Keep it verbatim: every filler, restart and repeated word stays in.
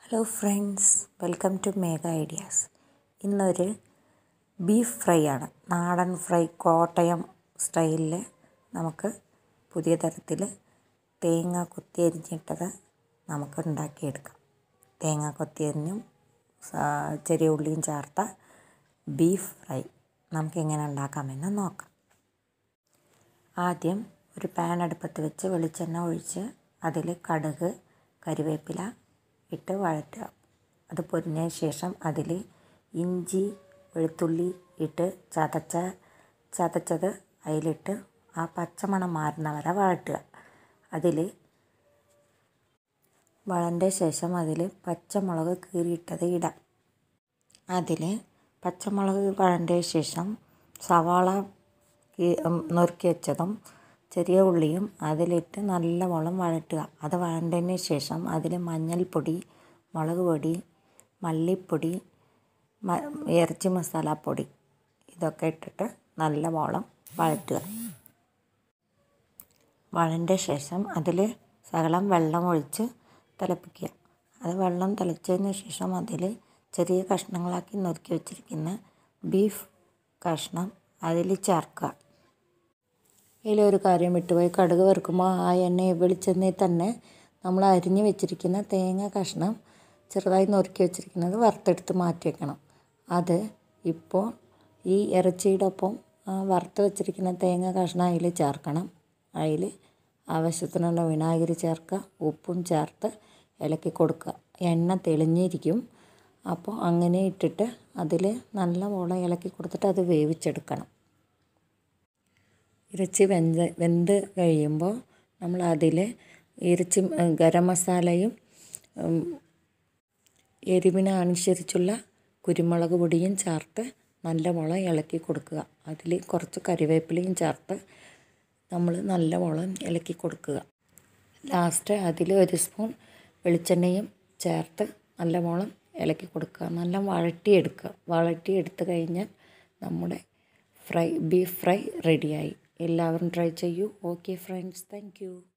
Hello friends, welcome to Megha ideas. ഇന്നൊരു beef fry ആണ്. നാടൻ ഫ്രൈ, കോട്ടയം സ്റ്റൈലിൽ നമുക്ക് പുതിയ തരത്തിൽ തേങ്ങ കൊത്തി അരിഞ്ഞിട്ടത് നമുക്ക് ഉണ്ടാക്കിയെടുക്കാം. തേങ്ങ കൊത്തി അരിഞ്ഞും ചെറിയ ഉള്ളിയും ചേർത്ത ബീഫ് ഫ്രൈ നമുക്ക് എങ്ങനെ ഉണ്ടാക്കാമെന്ന് നോക്കാം. ആദ്യം ഒരു പാൻ അടുപ്പത്ത് വെച്ച് വെളിച്ചെണ്ണ ഒഴിച്ച് അതിൽ കടുക്, കരിവേപ്പില ഇട്ട് വഴറ്റുക. അത് പൊരിഞ്ഞതിന് ശേഷം അതിൽ ഇഞ്ചി, വെളുത്തുള്ളി ഇട്ട് ചതച്ച ചതച്ചത് അതിലിട്ട് ആ പച്ചമണം മാറുന്ന വരെ വഴറ്റുക. അതിൽ വഴണ്ട ശേഷം അതിൽ പച്ചമുളക് കീറിയിട്ടത് ഇടാം. അതിൽ പച്ചമുളക് വഴണ്ട ശേഷം സവാള നുറുക്കി വെച്ചതും ചെറിയ ഉള്ളിയും അതിലിട്ട് നല്ലവണ്ണം വഴറ്റുക. അത് വഴണ്ടതിന് ശേഷം അതിൽ മഞ്ഞൾപ്പൊടി, മുളക് പൊടി, മല്ലിപ്പൊടി, ഇറച്ചി മസാലപ്പൊടി ഇതൊക്കെ ഇട്ടിട്ട് നല്ലവണ്ണം വഴറ്റുക. വഴണ്ട ശേഷം അതിൽ ശകലം വെള്ളം ഒഴിച്ച് തിളപ്പിക്കുക. അത് വെള്ളം തിളച്ചതിന് ശേഷം അതിൽ ചെറിയ കഷ്ണങ്ങളാക്കി നുറുക്കി വെച്ചിരിക്കുന്ന ബീഫ് കഷ്ണം അതിൽ ചേർക്കുക. ഇതിലൊരു കാര്യം വിട്ടുപോയി, കടുക് വറുക്കുമ്പോൾ ആ എണ്ണ വെളിച്ചെണ്ണയിൽ തന്നെ നമ്മൾ അരിഞ്ഞ് വെച്ചിരിക്കുന്ന തേങ്ങ കഷ്ണം ചെറുതായി നുറുക്കി വെച്ചിരിക്കുന്നത് വറുത്തെടുത്ത് മാറ്റി വെക്കണം. അത് ഇപ്പോൾ ഈ ഇറച്ചിയുടെ ഒപ്പം വറുത്ത് വെച്ചിരിക്കുന്ന തേങ്ങ കഷ്ണം അതിൽ ചേർക്കണം. അതിൽ ആവശ്യത്തിനുള്ള വിനാഗിരി ചേർക്കുക, ഉപ്പും ചേർത്ത് ഇളക്കി കൊടുക്കുക. എണ്ണ തെളിഞ്ഞിരിക്കും. അപ്പോൾ അങ്ങനെ ഇട്ടിട്ട് അതിൽ നല്ലവണ്ണം ഇളക്കി കൊടുത്തിട്ട് അത് വേവിച്ചെടുക്കണം. ഇറച്ചി വെന്ത് വെന്ത് കഴിയുമ്പോൾ നമ്മൾ അതിൽ ഇറച്ചി ഗരം മസാലയും എരിവിന് അനുസരിച്ചുള്ള കുരുമുളക് പൊടിയും ചേർത്ത് നല്ലവണ്ണം ഇളക്കി കൊടുക്കുക. അതിൽ കുറച്ച് കറിവേപ്പിലയും ചേർത്ത് നമ്മൾ നല്ലവണ്ണം ഇളക്കി കൊടുക്കുക. ലാസ്റ്റ് അതിൽ ഒരു സ്പൂൺ വെളിച്ചെണ്ണയും ചേർത്ത് നല്ലവണ്ണം ഇളക്കി കൊടുക്കുക. നല്ല വഴറ്റിയെടുക്കുക. വഴറ്റിയെടുത്ത് കഴിഞ്ഞാൽ നമ്മുടെ ഫ്രൈ ബീഫ് ഫ്രൈ റെഡിയായി. എല്ലാവരും ട്രൈ ചെയ്യൂ. Okay friends, thank U.